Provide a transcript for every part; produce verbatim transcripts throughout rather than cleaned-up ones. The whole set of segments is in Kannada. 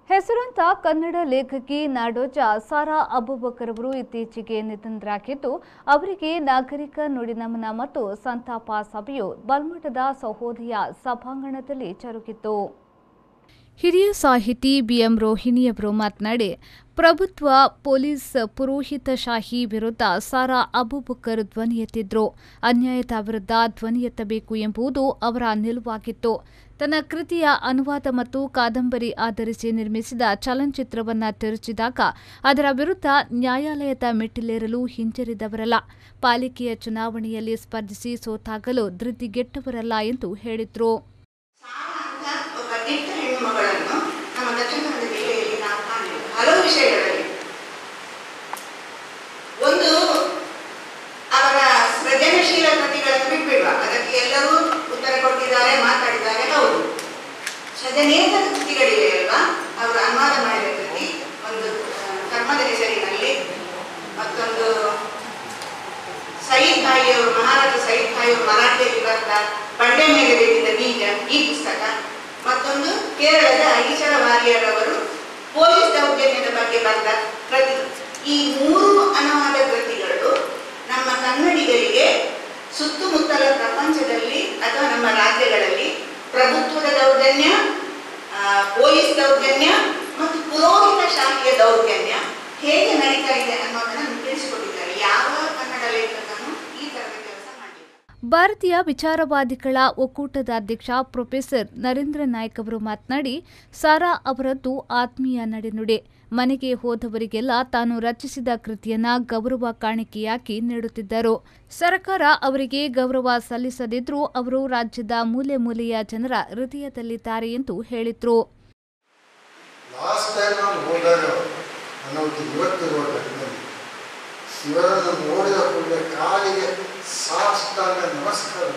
ಹೆಸರಾಂತ ಕನ್ನಡ ಲೇಖಕಿ ನಾಡೋಜ ಸಾರಾ ಅಬೂಬಕರ್ ಅವರು ಇತ್ತೀಚೆಗೆ ನಿಧನರಾಗಿದ್ದು, ಅವರಿಗೆ ನಾಗರಿಕ ನುಡಿನಮನ ಮತ್ತು ಸಂತಾಪ ಸಭೆಯು ಬಲ್ಮಠದ ಸಹೋದಯ ಸಭಾಂಗಣದಲ್ಲಿ ಜರುಗಿತು. ಹಿರಿಯ ಸಾಹಿತಿ ಬಿಎಂ ರೋಹಿಣಿಯವರು ಮಾತನಾಡಿ, ಪ್ರಭುತ್ವ ಪೊಲೀಸ್ ಪುರೋಹಿತಶಾಹಿ ವಿರುದ್ಧ ಸಾರಾ ಅಬೂಬಕರ್ ಧ್ವನಿ ಎತ್ತಿದ್ರು. ಅನ್ಯಾಯದ ವಿರುದ್ಧ ಧ್ವನಿ ಎತ್ತಬೇಕು ಎಂಬುದು ಅವರ ನಿಲುವಾಗಿತ್ತು. ತನ್ನ ಕೃತಿಯ ಅನುವಾದ ಮತ್ತು ಕಾದಂಬರಿ ಆಧರಿಸಿ ನಿರ್ಮಿಸಿದ ಚಲನಚಿತ್ರವನ್ನು ತಿರುಚಿದಾಗ ಅದರ ವಿರುದ್ಧ ನ್ಯಾಯಾಲಯದ ಮೆಟ್ಟಿಲೇರಲು ಹಿಂಜರಿದವರಲ್ಲ, ಪಾಲಿಕೆಯ ಚುನಾವಣೆಯಲ್ಲಿ ಸ್ಪರ್ಧಿಸಿ ಸೋತಾಗಲು ಧೃತಿಗೆಟ್ಟವರಲ್ಲ ಎಂದು ಹೇಳಿದರು. ಹಲವು ವಿಷಯಗಳಲ್ಲಿ ಒಂದು ಅವರ ಸೃಜನಶೀಲ ಕೃತಿಗಳನ್ನು ಬಿಟ್ಬಿಡುವ, ಅದಕ್ಕೆ ಎಲ್ಲರೂ ಉತ್ತರ ಕೊಟ್ಟಿದ್ದಾರೆ, ಮಾತಾಡಿದ್ದಾರೆ. ಹೌದು, ಸೃಜನೇತರ ಕೃತಿಗಳಿವೆ ಅಲ್ವಾ. ಅವರು ಅನುವಾದ ಮಾಡಿದ ಕೃತಿ ಒಂದು ಕರ್ಮದ ಹೆಸರಿನಲ್ಲಿ, ಮತ್ತೊಂದು ಸಯೀದ್ ಭಾಯಿ ಅವರು ಮಹಾರಾಜ ಸಯೀದ್ ಭಾಯಿ ಅವರು ಮರಾಠಿಯಲ್ಲಿ ಬರೆದ ಬಂಡೆ ಮೇಲೆ ಬೇಕಿದ್ದ ಬೀಜ ಈ ಪುಸ್ತಕ, ಮತ್ತೊಂದು ಕೇರಳದ ಅಗೀಚರ ವಾರಿಯರ್ ಅವರು ಪೊಲೀಸ್ ದೌರ್ಜನ್ಯದ ಬಗ್ಗೆ ಬರೆದ ಕೃತಿ. ಈ ಮೂರು ಅನುವಾದ ಕೃತಿಗಳು ನಮ್ಮ ಕನ್ನಡಿಗರಿಗೆ ಸುತ್ತಮುತ್ತಲ ಪ್ರಪಂಚದಲ್ಲಿ ಅಥವಾ ನಮ್ಮ ರಾಜ್ಯಗಳಲ್ಲಿ ಪ್ರಭುತ್ವದ ದೌರ್ಜನ್ಯ, ಪೊಲೀಸ್ ದೌರ್ಜನ್ಯ ಮತ್ತು ಪುರೋಹಿತ ಶಾಹಿಯ ದೌರ್ಜನ್ಯ ಹೇಗೆ ನಡೀತಾ ಇದೆ ಅನ್ನೋದನ್ನು ತಿಳಿಸಿಕೊಟ್ಟಿದ್ದಾರೆ. ಯಾವ ಕನ್ನಡ ಲೇಖಕನು ಈ ತರದ ಕೆಲಸ ಮಾಡಿಲ್ಲ. ಭಾರತೀಯ ವಿಚಾರವಾದಿಗಳ ಒಕ್ಕೂಟದ ಅಧ್ಯಕ್ಷ ಪ್ರೊಫೆಸರ್ ನರೇಂದ್ರ ನಾಯ್ಕ್ ಅವರು ಮಾತನಾಡಿ, ಸಾರಾ ಅವರದ್ದು ಆತ್ಮೀಯ ನಡೆನುಡಿ. ಮನೆಗೆ ಹೋದವರಿಗೆಲ್ಲ ತಾನು ರಚಿಸಿದ ಕೃತಿಯನ್ನ ಗೌರವ ಕಾಣಿಕೆಯಾಗಿ ನೀಡುತ್ತಿದ್ದರು. ಸರ್ಕಾರ ಅವರಿಗೆ ಗೌರವ ಸಲ್ಲಿಸದಿದ್ರೂ ಅವರು ರಾಜ್ಯದ ಮೂಲೆ ಮೂಲೆಯ ಜನರ ಹೃದಯದಲ್ಲಿದ್ದಾರೆ ಎಂದು ಹೇಳಿದ್ರು. ಇವರನ್ನು ನೋಡಿದ ಕೂಡಲೇ ಕಾಲಿಗೆ ಸಾಷ್ಟಾಂಗ ನಮಸ್ಕಾರ.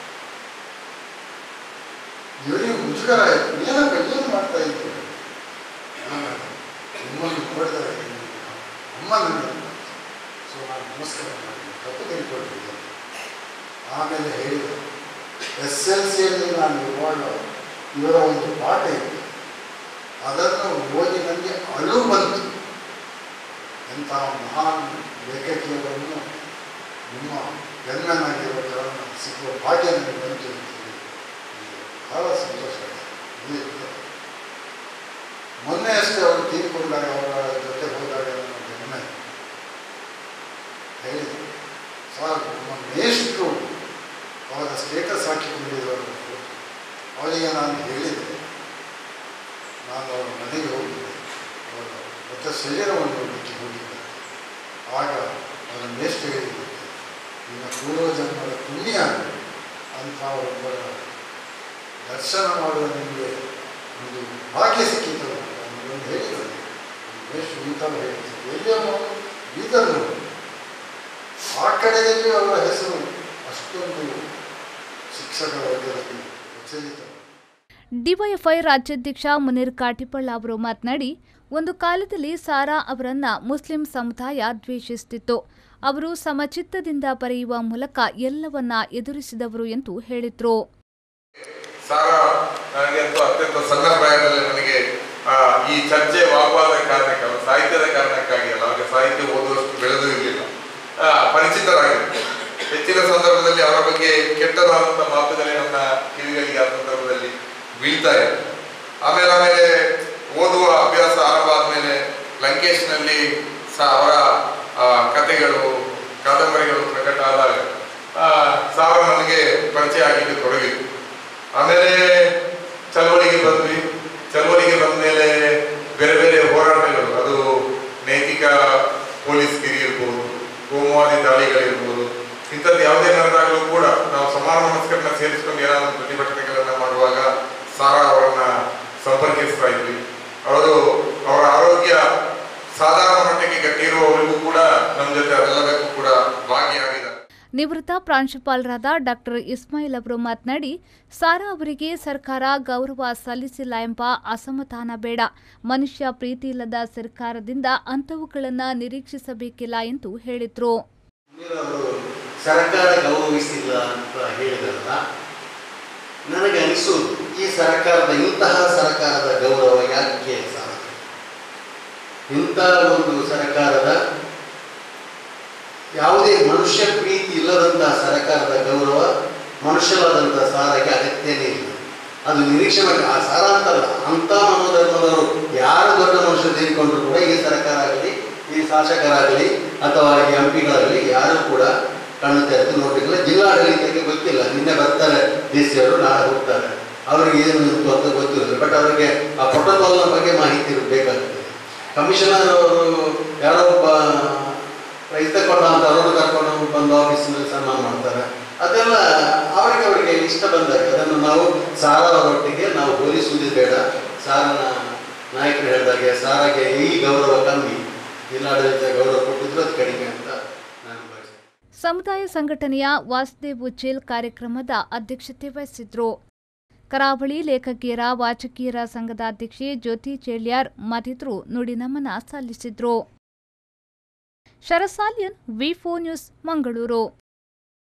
ಇವರಿಗೆ ಮುಜುಗರ ಆಯಿತು, ಏನಪ್ಪ ಏನು ಮಾಡ್ತಾ ಇದ್ದೀವಿ, ನಿಮ್ಮನ್ನು ನೋಡಿದರೆ ಅಮ್ಮ ನನಗೆ ಸೊ ನಾನು ನಮಸ್ಕಾರ ಮಾಡಿ ತಪ್ಪು ತಿಳ್ಕೊಂಡಿದ್ದೆ. ಆಮೇಲೆ ಹೇಳಿದೆ, ಎಸ್ ಎಲ್ ಸಿಯಲ್ಲಿ ನಾನು ಇವಾಗ ಇವರ ಒಂದು ಪಾಠ ಇತ್ತು, ಅದನ್ನು ಓದಿ ನನಗೆ ಅಳು ಬಂತು. ಎಂಥ ಮಹಾನ್ ಲೇಖಕಿಯರನ್ನು ನಿಮ್ಮ ಗಣ್ಯನಾಗಿರೋದನ್ನು ಸಿಕ್ಕುವ ಭಾಗ್ಯ ನನಗೆ ಬಂತು. ಬಹಳ ಸಂತೋಷ ಆಯಿತು. ಮೊನ್ನೆ ಅಷ್ಟೇ ಅವರು ತೀರ್ಕೊಂಡಾಗ ಅವರ ಜೊತೆ ಹೋದಾಗ ನನ್ನ ಗಮನ ಹೇಳಿದೆ, ಸಾರ್ ನಮ್ಮ ಮೇಷ್ಟ್ರು ಅವರ ಸ್ಟೇಟಸ್ ಹಾಕಿಕೊಂಡಿದ್ದವರು. ಅವರಿಗೆ ನಾನು ಹೇಳಿದೆ, ನಾನು ಅವರ ಮನೆಗೆ ಹೋಗಿದ್ದೆ, ಅವರ ಮತ್ತೆ ಶರೀರವನ್ನು ನೋಡಲಿಕ್ಕೆ ಹೋಗಿದ್ದೆ. ಆಗ ಅವರ ಮೇಷ್ಟ್ರು ಹೇಳಿದ್ದೆ, ನಿಮ್ಮ ಪೂರ್ವಜನ್ಮದ ಪುಣ್ಯ ಅಂತ ಒಬ್ಬರ ದರ್ಶನ ಮಾಡುವ ನಿಮಗೆ ಒಂದು ಭಾಗ್ಯ ಸಿಕ್ಕಿತ್ತು ಅನ್ನೋದನ್ನು ಹೇಳಿದ್ದಾರೆ. ಮೇಷ್ಟ್ರು ಇಂಥವು ಹೇಳಿದ್ರು, ಎಲ್ಲಿಯೂ ಬೀದರು ಆ ಕಡೆಯಲ್ಲಿ ಅವರ ಹೆಸರು ಅಷ್ಟೊಂದು ಶಿಕ್ಷಕ ವರ್ಗದಲ್ಲಿ ಪ್ರಚಲಿತ. ಡಿವೈಎಫ್ಐ ರಾಜ್ಯಾಧ್ಯಕ್ಷ ಮುನೀರ್ ಕಾಟಿಪಳ್ಳ ಅವರು ಮಾತನಾಡಿ, ಒಂದು ಕಾಲದಲ್ಲಿ ಸಾರಾ ಅವರನ್ನ ಮುಸ್ಲಿಂ ಸಮುದಾಯ ದ್ವೇಷಿಸುತ್ತಿತ್ತು. ಅವರು ಸಮಚಿತ್ತದಿಂದ ಬರೆಯುವ ಮೂಲಕ ಎಲ್ಲವನ್ನ ಎದುರಿಸಿದವರು ಎಂದು ಹೇಳಿದ್ರು. ಸಾರಾ ನನಗಂತೂ ಅತ್ಯಂತ ಸಣ್ಣ ಪ್ರಾಯದಲ್ಲಿ ನನಗೆ ಈ ಚರ್ಚೆ ವಾಗ್ವಾದ ಕಾರಣಕ್ಕೆ, ಅವರ ಸಾಹಿತ್ಯದ ಕಾರಣಕ್ಕಾಗಿ ಅಲ್ಲ, ಅವರಿಗೆ ಸಾಹಿತ್ಯ ಓದುವಷ್ಟು ಬೆಳೆದು ಇರಲಿಲ್ಲ, ಪರಿಚಿತರಾಗಿತ್ತು. ಹೆಚ್ಚಿನ ಸಂದರ್ಭದಲ್ಲಿ ಅವರ ಬಗ್ಗೆ ಕೆಟ್ಟದಾದಂಥ ಮಾತುಗಳೇ ನನ್ನ ಕಿವಿಗಳಿಗೆ ಆ ಸಂದರ್ಭದಲ್ಲಿ ಬೀಳ್ತಾ ಇದೆ. ಆಮೇಲೆ ಆಮೇಲೆ ಓದುವ ಅಭ್ಯಾಸ ಆರಂಭ ಆದಮೇಲೆ ಲಂಕೇಶ್ನಲ್ಲಿ ಸಹ ಅವರ ಕಥೆಗಳು, ಕಾದಂಬರಿಗಳು ಪ್ರಕಟ ಆದಾಗ ಸಾರಾ ನನಗೆ ಪರಿಚಯ ಆಗಿದ್ದು ತೊಡಗಿತ್ತು. ಆಮೇಲೆ ಚಳವಳಿಗೆ ಬಂದ್ವಿ. ಚಳವಳಿಗೆ ಬಂದ ಮೇಲೆ ಬೇರೆ ಬೇರೆ ಹೋರಾಟಗಳು, ಅದು ನೈತಿಕ ಪೊಲೀಸ್ ಗಿರಿ ಇರ್ಬೋದು, ಕೋಮುವಾದಿ ದಾಳಿಗಳಿರ್ಬೋದು, ಇಂಥದ್ದು ಯಾವುದೇ ನಡೆದಾಗಲೂ ಕೂಡ ನಾವು ಸಮಾನ ಮನಸ್ಕರನ್ನ ಸೇರಿಸ್ಕೊಂಡು ಏನಾದರೂ ಪ್ರತಿಭಟನೆಗಳನ್ನ ಮಾಡುವಾಗ ಸಾರಾ ಅವರನ್ನ ಸಂಪರ್ಕಿಸ್ತಾ ಇದ್ವಿ. ಅವರು ಅವರ ಆರೋಗ್ಯ ಸಾಧಾರಣ ಮಟ್ಟಕ್ಕೆ ಗಟ್ಟಿ ಇರುವವರಿಗೂ ಕೂಡ ನಮ್ಮ ಜೊತೆ ಅದೆಲ್ಲದಕ್ಕೂ ಕೂಡ ಭಾಗಿಯಾಗಿದ್ದಾರೆ. ನಿವೃತ್ತ ಪ್ರಾಂಶುಪಾಲರಾದ ಡಾಕ್ಟರ್ ಇಸ್ಮಾಯಿಲ್ ಅವರು ಮಾತನಾಡಿ, ಸಾರಾ ಅವರಿಗೆ ಸರ್ಕಾರ ಗೌರವ ಸಲ್ಲಿಸಿಲ್ಲ ಎಂಬ ಅಸಮಾಧಾನ ಬೇಡ. ಮನುಷ್ಯ ಪ್ರೀತಿ ಇಲ್ಲದ ಸರ್ಕಾರದಿಂದ ಅಂಥವುಗಳನ್ನು ನಿರೀಕ್ಷಿಸಬೇಕಿಲ್ಲ ಎಂದು ಹೇಳಿದ್ರು. ಸರ್ಕಾರ ಗೌರವಿಸಿಲ್ಲ ಅಂತ ಹೇಳಿದ್ರಲ್ಲ, ನನಗೆ ಅನಿಸುವುದು ಈ ಸರ್ಕಾರದ ಇಂತಹ ಸರ್ಕಾರದ ಗೌರವ ಯಾಕೆ ಸಾಧ್ಯ? ಇಂಥ ಒಂದು ಸರ್ಕಾರದ ಯಾವುದೇ ಮನುಷ್ಯ ಪ್ರೀತಿ ಇಲ್ಲದಂತಹ ಸರ್ಕಾರದ ಗೌರವ ಮನುಷ್ಯವಾದಂತಹ ಸಾರಿಗೆ ಅಗತ್ಯನೇ ಇಲ್ಲ. ಅದು ನಿರೀಕ್ಷೆ ಮಾಡಿ ಆ ಸಾರ ಅಂತಲ್ಲ, ಅಂಥ ಮನೋಧರ್ಮದವರು ಯಾರು ದೊಡ್ಡ ಮನುಷ್ಯರು ಸೇರಿಕೊಂಡ್ರು ಕೂಡ ಈ ಸರ್ಕಾರ ಆಗಲಿ, ಈ ಶಾಸಕರಾಗಲಿ ಅಥವಾ ಈ ಎಂ ಪಿಗಳಾಗಲಿ ಯಾರು ಕೂಡ ಕಣ್ಣು ತೆರೆದು ನೋಡಲಿಲ್ಲ. ಜಿಲ್ಲಾಡಳಿತಕ್ಕೆ ಗೊತ್ತಿಲ್ಲ, ನಿನ್ನೆ ಬರ್ತಾರೆ ಡಿ ಸಿ ಅವರು, ನಾಳೆ ಹೋಗ್ತಾರೆ, ಅವ್ರಿಗೆ ಏನು ಇತ್ತು ಅಂತ ಗೊತ್ತಿರೋದು. ಬಟ್ ಅವರಿಗೆ ಆ ಪ್ರೋಟೋಕಾಲ್ನ ಬಗ್ಗೆ ಮಾಹಿತಿ ಬೇಕಾಗ್ತದೆ. ಕಮಿಷನರ್ ಅವರು ಯಾರೋ ಒಬ್ಬ ರೈತ ಕೊಡ ಅಂತ ಅವರನ್ನು ಕರ್ಕೊಂಡು ಬಂದು ಆಫೀಸಿನಲ್ಲಿ ಸನ್ಮಾನ ಮಾಡ್ತಾರೆ. ಅದೆಲ್ಲ ಅವರಿಗೆ ಅವರಿಗೆ ಇಷ್ಟ ಬಂದಾಗ ಅದನ್ನು ನಾವು ಸಾರವರೊಟ್ಟಿಗೆ ನಾವು ಹೋಲಿಸುವುದೇ ಬೇಡ. ಸಾರನ ನಾಯಕರು ಹೇಳಿದಾಗೆ ಸಾರಿಗೆ ಈ ಗೌರವ ಕಮ್ಮಿ, ಜಿಲ್ಲಾಡಳಿತ ಗೌರವ ಕೊಟ್ಟಿದ್ರು ಅದು ಕಡಿಮೆ ಅಂತ ನಾನು ಭಾವಿಸ್ತೇನೆ. ಸಮುದಾಯ ಸಂಘಟನೆಯ ವಾಸುದೇವ್ ಉಚ್ಚೇಲ್ ಕಾರ್ಯಕ್ರಮದ ಅಧ್ಯಕ್ಷತೆ ವಹಿಸಿದ್ರು. ಕರಾವಳಿ ಲೇಖಕಿಯರ ವಾಚಕಿಯರ ಸಂಘದ ಅಧ್ಯಕ್ಷೆ ಜ್ಯೋತಿ ಚೇಳ್ಯಾರ್ ಮತ್ತಿತರರು ನುಡಿನಮನ ಸಲ್ಲಿಸಿದ್ರು. Sharasaliyan V four news Mangaluru.